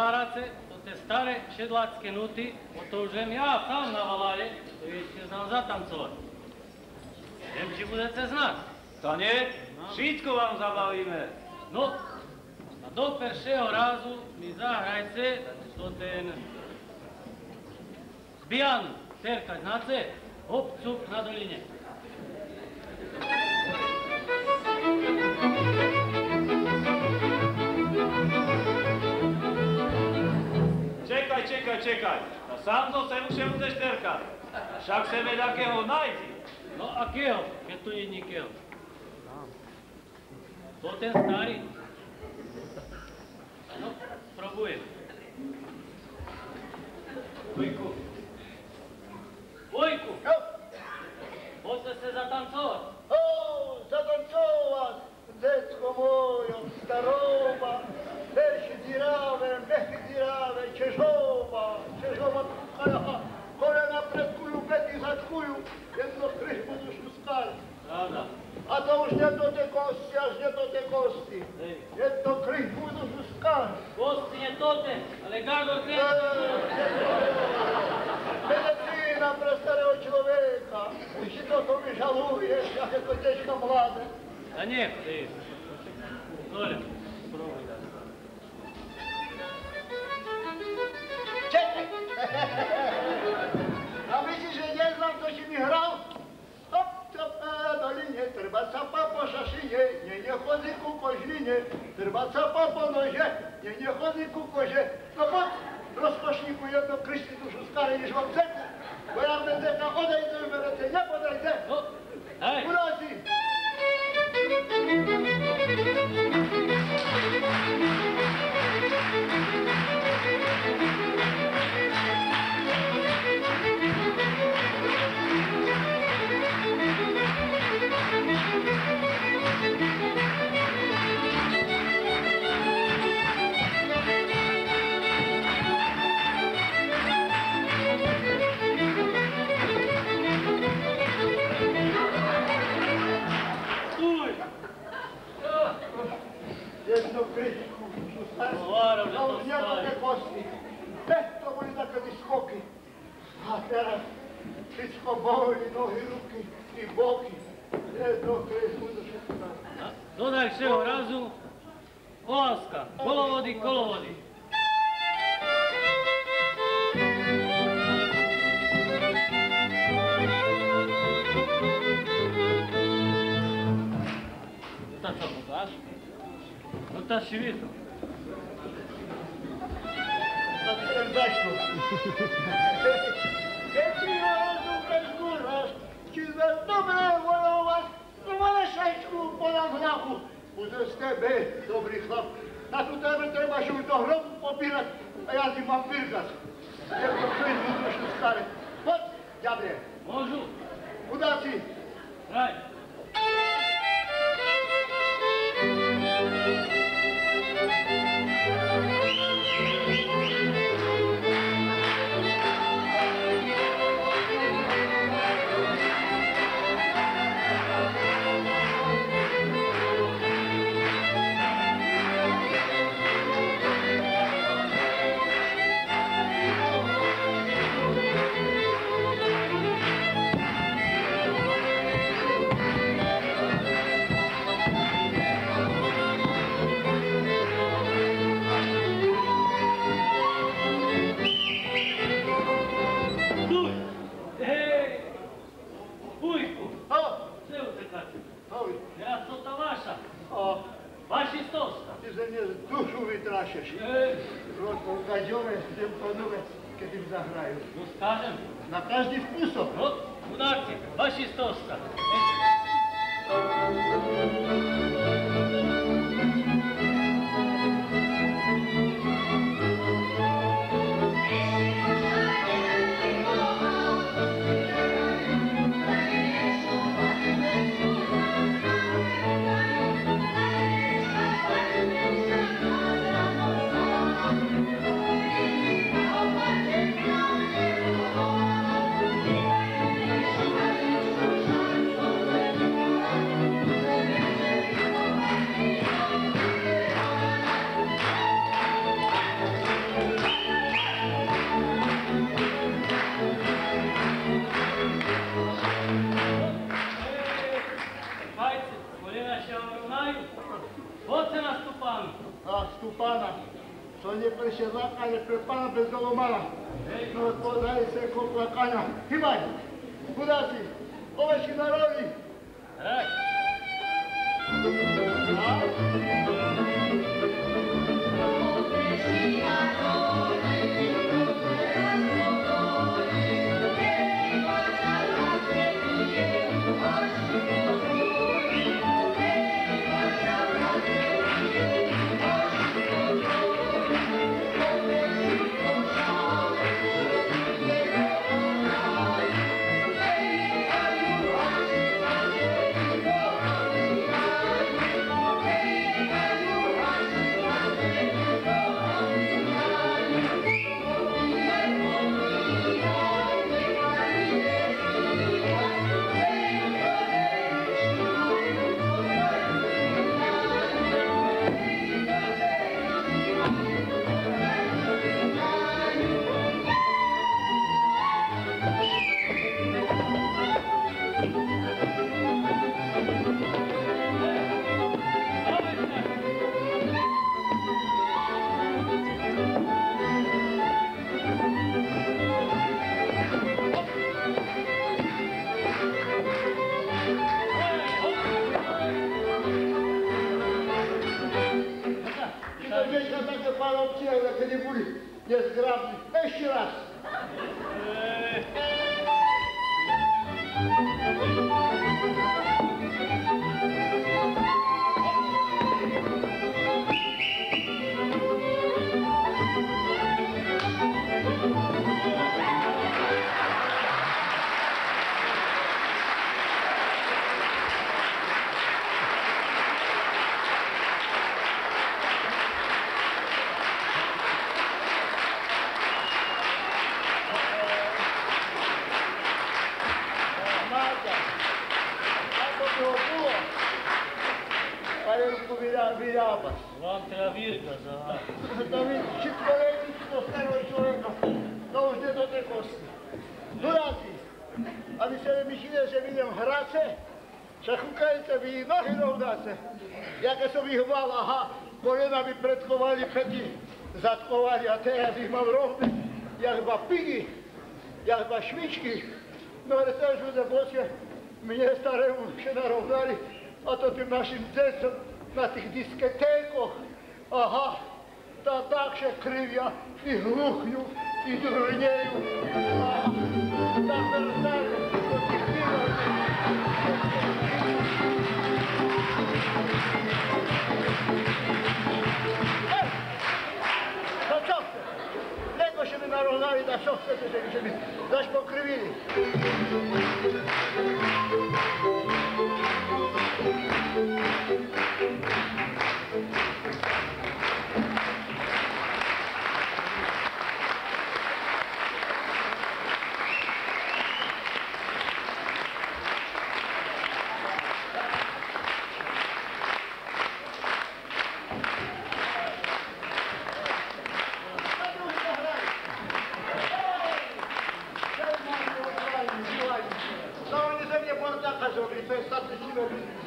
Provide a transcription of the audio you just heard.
starace, to te stare šedlacké nuty, o to už viem ja sám na valáre, to ešte znám zatancovať. Viem, či budete znať. To nie, všetko vám zabavíme. No, a do peršieho rázu mi zahrajte to ten zbijan, terkať znáte, hop, cup na doline. Čekaj. A sám to sem už budeš terkať. Však sebe takého najdi. No akého, keď tu nie nikého? To ten starý. No, probujem. Vojku! Poďte sa zatancovať. Zatancovať, detko mojo, staroba, verši dirave, mechy dirave, čežova, kolena predkujú, pety zadkujú, jedno kryš budú šuskali. Pravda. A to už nie do tej kosti, až nie do tej kosti. Jedno kryš budú šuskali. Kosti nie tote, ale gardor kredi. Medicína pre starého človeka. Či toto mi žaluješ, aké to dečka mladé. A nie, ty. Dobre, spróbuj dať. Čekaj! A myslíš, že neznám, to si mi hral? Hop, doline, treba capa po šašine, nie chodí ku kožline, treba capa po nože, nie chodí ku kože. No poď, rozkošníku jedno kryšti dušu staré, než vám ceku. Bo ja ten deka odejde, uberete, nepodejde. No, hej. Urazí. Jedno kryšku, a už nie te kosti. To boli také skoky. A teraz všetko boli, nohy, ruky i boky. Jedno kryšku do všetko. Do najšieho razu, koláska, kolovody. Tá só por baixo? Não tá chivido? Zašto? Keď si rozumeš guraš, či veľ dobre volovať, no ale šajčku podám znaku. Bude z tebe dobrý chlap. Na tú tebe treba už do hrobu popírať, a ja si mám vyrkať. Je to kryzmu dušu staré. Poď, ďable. Môžu? Udáci. Hraj. Dušu vytrášeš. Gaďové, idem podúve, keď im zahrajú. No skážem. Na každý spôsob. No, chudáci, fašistovská. не пришла, а не припала без доломана. Ну, подайся, коплаканя. Хибай, куда ты? Овощи на ровне. Ей! Незграбный. Еще раз. Вам треба вірка, за. Та він чітко до старого чоловіка, то вже до текості. Дураці, а ви себе мішіли, що він грати, що хукається, ви і ноги ровнаться. Яке собі гвала, ага, коленами предховали петі, затковали, а те я їх мав ровне, як ба піги, як ба швички. Ну, але це ж буде боске, мені старому ще наровнали, а то тим нашим децям на тих дискотеках, ага, та так ще крив я і глухню, і дурнею. Ага, так вертаю, до тих ділок. Та що це? Леко ще ми наровнали, та що це ти, що ми заж покривили. Став не за мне бордака зробити, то стати сюди.